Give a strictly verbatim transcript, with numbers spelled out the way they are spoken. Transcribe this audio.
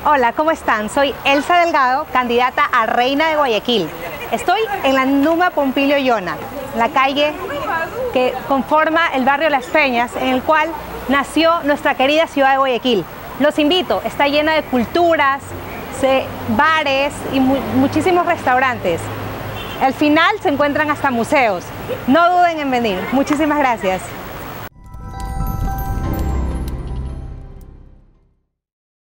Hola, ¿cómo están? Soy Elsa Delgado, candidata a Reina de Guayaquil. Estoy en la Numa Pompilio Yona, la calle que conforma el barrio Las Peñas, en el cual nació nuestra querida ciudad de Guayaquil. Los invito, está llena de culturas, bares y mu muchísimos restaurantes. Al final se encuentran hasta museos. No duden en venir. Muchísimas gracias.